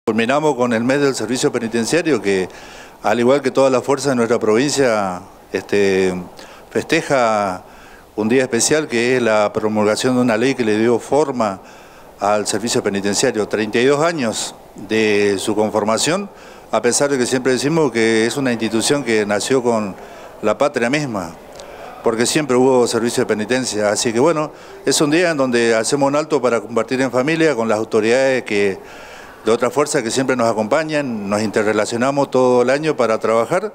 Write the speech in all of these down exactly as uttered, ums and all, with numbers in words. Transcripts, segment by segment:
Culminamos con el mes del servicio penitenciario que, al igual que todas las fuerzas de nuestra provincia, este, festeja un día especial que es la promulgación de una ley que le dio forma al servicio penitenciario. treinta y dos años de su conformación, a pesar de que siempre decimos que es una institución que nació con la patria misma, porque siempre hubo servicio de penitencia. Así que bueno, es un día en donde hacemos un alto para compartir en familia con las autoridades que de otras fuerzas que siempre nos acompañan, nos interrelacionamos todo el año para trabajar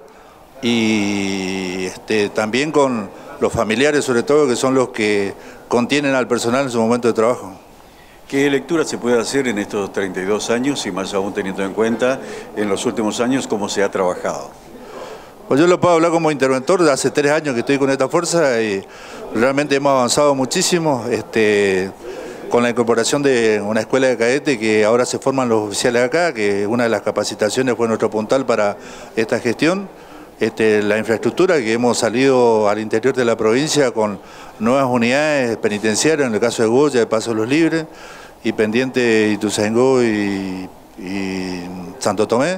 y este, también con los familiares, sobre todo, que son los que contienen al personal en su momento de trabajo. ¿Qué lectura se puede hacer en estos treinta y dos años y más aún teniendo en cuenta en los últimos años cómo se ha trabajado? Pues yo lo puedo hablar como interventor, de hace tres años que estoy con esta fuerza y realmente hemos avanzado muchísimo. Este, con la incorporación de una escuela de cadete que ahora se forman los oficiales acá, que una de las capacitaciones fue nuestro puntal para esta gestión. Este, la infraestructura, que hemos salido al interior de la provincia con nuevas unidades penitenciarias, en el caso de Goya, de Paso de los Libres, y pendiente Ituzaingó y, y Santo Tomé,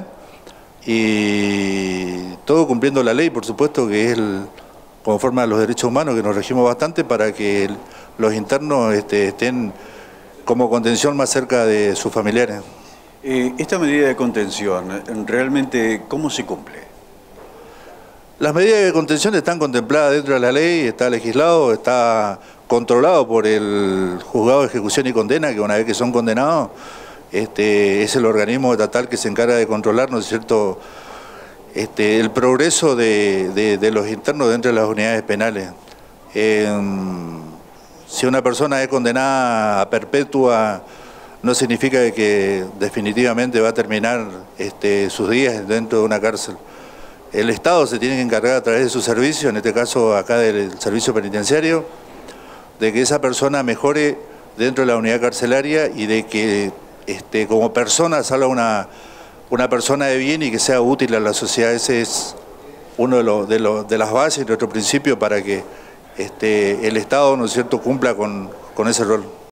y todo cumpliendo la ley, por supuesto, que es el, conforme a los derechos humanos, que nos regimos bastante para que el, los internos este, estén como contención más cerca de sus familiares. Eh, esta medida de contención, ¿realmente cómo se cumple? Las medidas de contención están contempladas dentro de la ley, está legislado, está controlado por el Juzgado de Ejecución y Condena, que una vez que son condenados, este, es el organismo estatal que se encarga de controlar, ¿no es cierto?, este, el progreso de, de, de los internos dentro de las unidades penales. Eh, si una persona es condenada a perpetua, no significa que definitivamente va a terminar este, sus días dentro de una cárcel. El Estado se tiene que encargar a través de su servicio, en este caso acá del servicio penitenciario, de que esa persona mejore dentro de la unidad carcelaria y de que este, como persona salga una, una persona de bien y que sea útil a la sociedad. Ese es uno de, los, de, los, de las bases de nuestro principio para que este, el Estado, ¿no es cierto?, cumpla con, con ese rol.